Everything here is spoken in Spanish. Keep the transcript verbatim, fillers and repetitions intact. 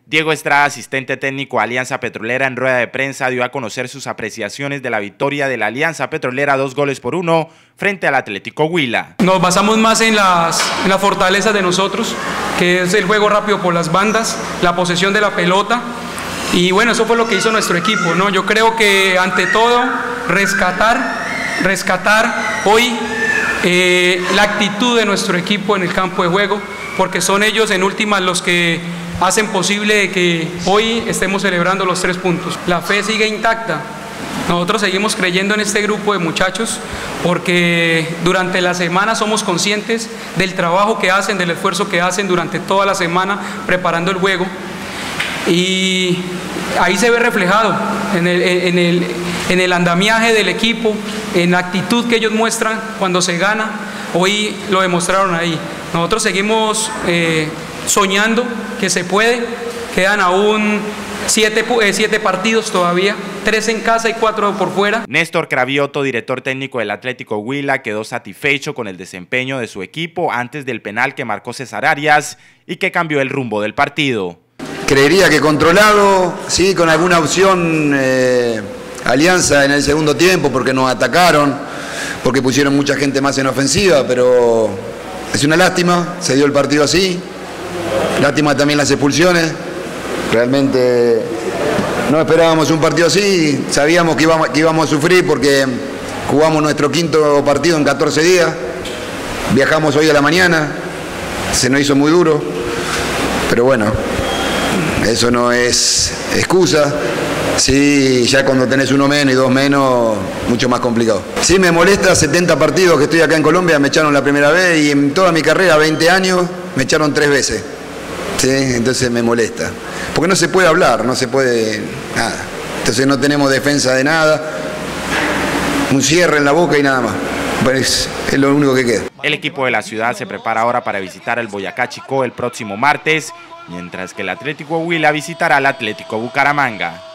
Diego Estrada, asistente técnico a Alianza Petrolera, en rueda de prensa dio a conocer sus apreciaciones de la victoria de la Alianza Petrolera dos goles por uno frente al Atlético Huila. Nos basamos más en las, en las fortalezas de nosotros, que es el juego rápido por las bandas, la posesión de la pelota, y bueno, eso fue lo que hizo nuestro equipo, ¿no? Yo creo que ante todo rescatar, rescatar hoy eh, la actitud de nuestro equipo en el campo de juego, porque son ellos en últimas los que hacen posible que hoy estemos celebrando los tres puntos. La fe sigue intacta. Nosotros seguimos creyendo en este grupo de muchachos porque durante la semana somos conscientes del trabajo que hacen, del esfuerzo que hacen durante toda la semana preparando el juego, y ahí se ve reflejado en el, en el, en el andamiaje del equipo, en la actitud que ellos muestran cuando se gana. Hoy lo demostraron ahí. Nosotros seguimos eh, soñando que se puede. Quedan aún siete, eh, siete partidos todavía, tres en casa y cuatro por fuera. Néstor Cravioto, director técnico del Atlético Huila, quedó satisfecho con el desempeño de su equipo antes del penal que marcó César Arias y que cambió el rumbo del partido. Creería que controlado, sí, con alguna opción eh, Alianza en el segundo tiempo, porque nos atacaron, porque pusieron mucha gente más en ofensiva, pero es una lástima, se dio el partido así. Lástima también las expulsiones. Realmente no esperábamos un partido así, sabíamos que íbamos, que íbamos a sufrir porque jugamos nuestro quinto partido en catorce días, viajamos hoy a la mañana, se nos hizo muy duro, pero bueno, eso no es excusa. Sí, ya cuando tenés uno menos y dos menos, mucho más complicado. Sí, me molesta, setenta partidos que estoy acá en Colombia, me echaron la primera vez, y en toda mi carrera, veinte años, me echaron tres veces. Sí, entonces me molesta. Porque no se puede hablar, no se puede nada. Entonces no tenemos defensa de nada, un cierre en la boca y nada más. Pues es lo único que queda. El equipo de la ciudad se prepara ahora para visitar el Boyacá Chicó el próximo martes, mientras que el Atlético Huila visitará al Atlético Bucaramanga.